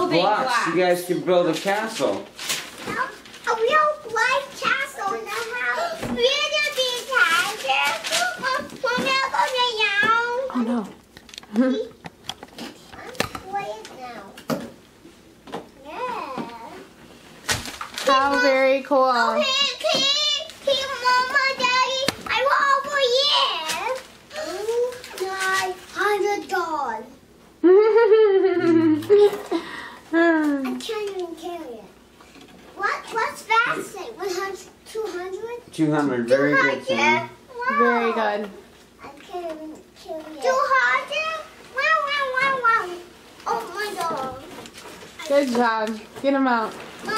building blocks. You guys can build a castle. A real life castle in the house. We're gonna be a tiger. Oh no. What is now? Yeah. How very cool. Okay, Mama, Daddy, I want over here. $900. I can't even carry it. What's that say? 100, 200? 200. Very good, Sam. Wow. Very good. I can't even carry it. 200? Wow. Oh my God. Good job. Get him out. Mom.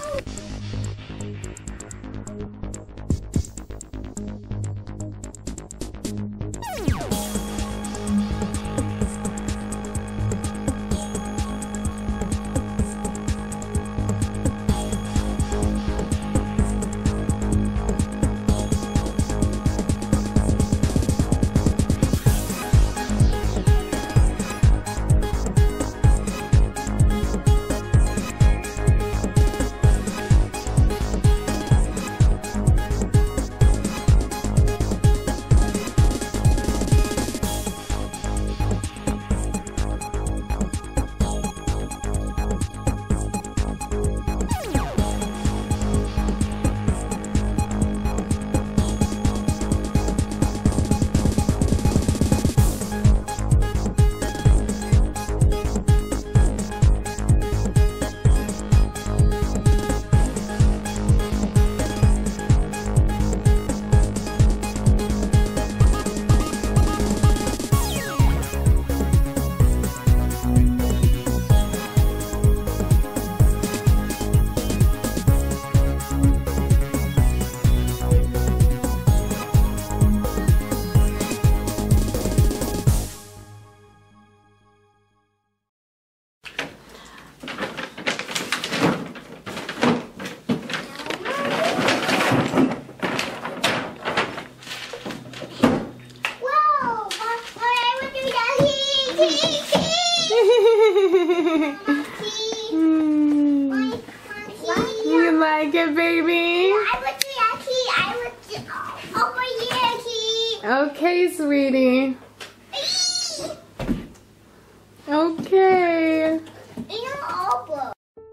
You like it, baby? I would over here, Key. Okay, sweetie. Okay. Over.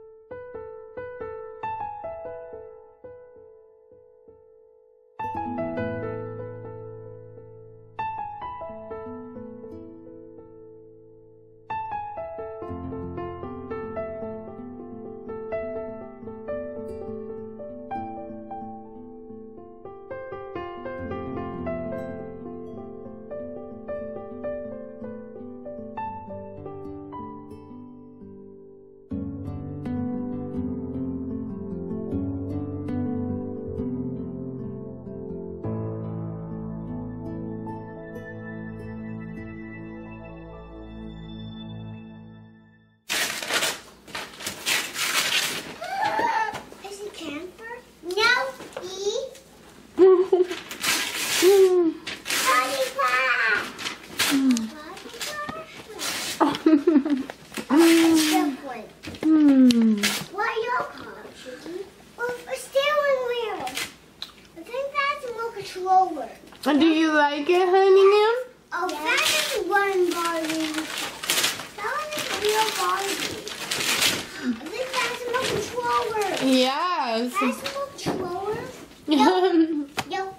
Do you like it, honey? Oh, yeah. That is one Barbie. That one is a real Barbie. I think that's a controller. Yes. That's a controller. Nope. Nope.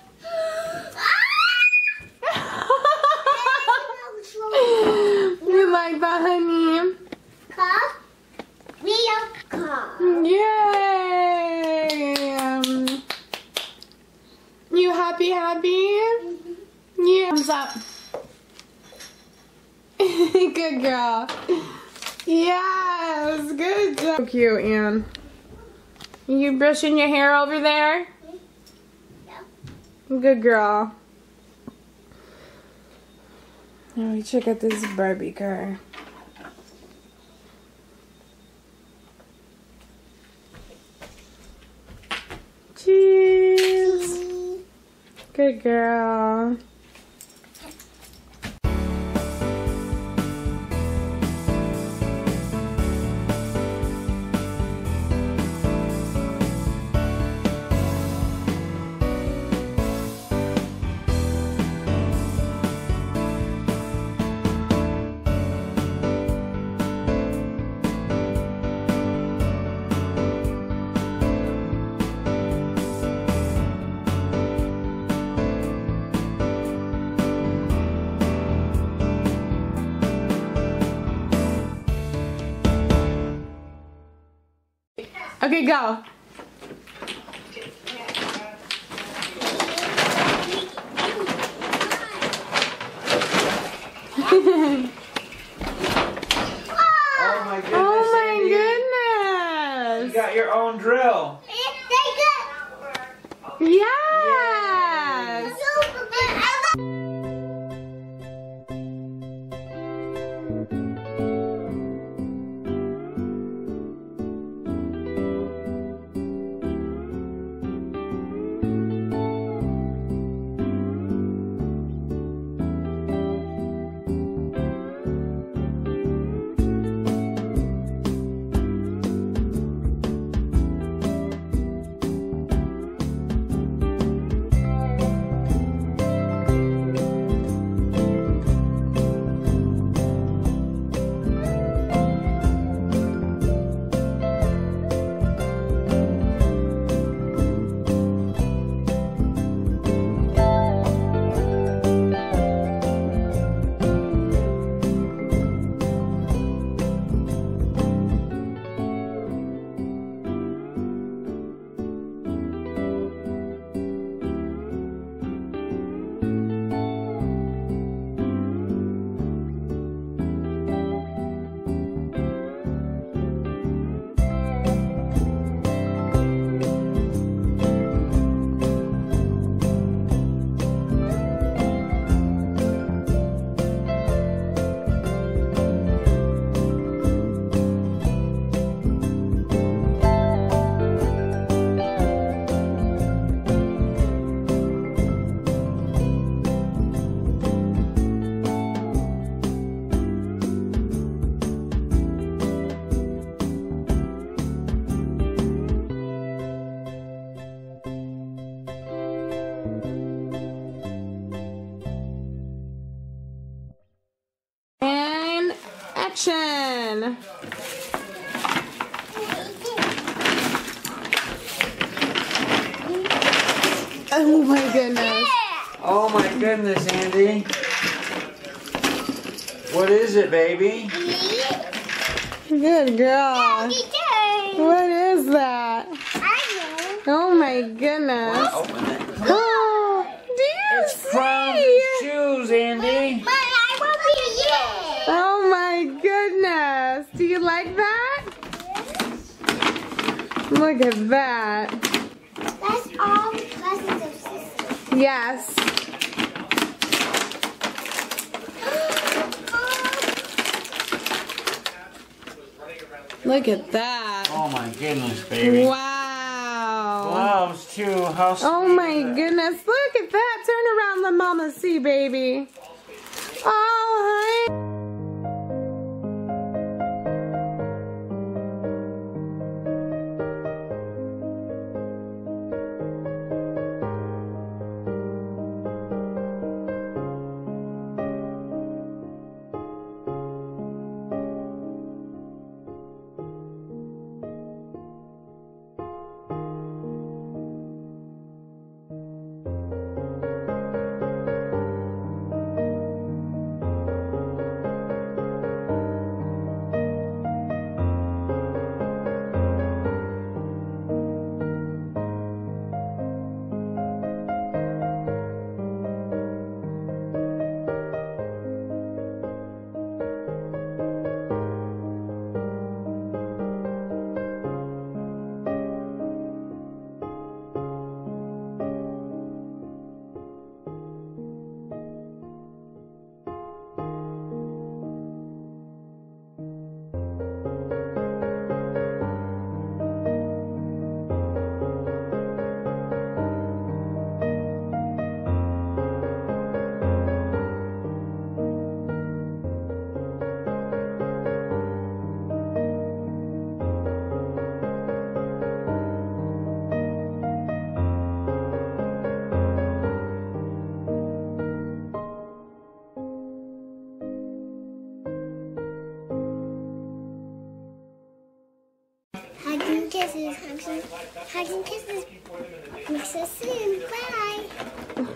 You like that, honey? Car. Real car. Yay! You happy? Mm-hmm. Yeah. Thumbs up. Good girl. Yes, good job. So cute, Ann. You brushing your hair over there? Yeah. Good girl. Now we check out this Barbie car. Cheese. Good girl. Okay, go. Oh my goodness, Oh my Andi. goodness. You got your own drill. Yes. And action. Oh my goodness. Oh my goodness, Andi. What is it, baby? Good girl. What is that? Oh my goodness. Open it. Oh, do you It's see? from shoes, Andi. Oh my goodness. Do you like that? Look at that. That's all cousins of sisters. Yes. Look at that. Oh my goodness, baby. Wow. Gloves too. How sweet. Oh my goodness. Look at that. Turn around, let mama see, baby. Oh, honey. Hugs and kisses. Hugs and kisses. Miss us soon. Bye.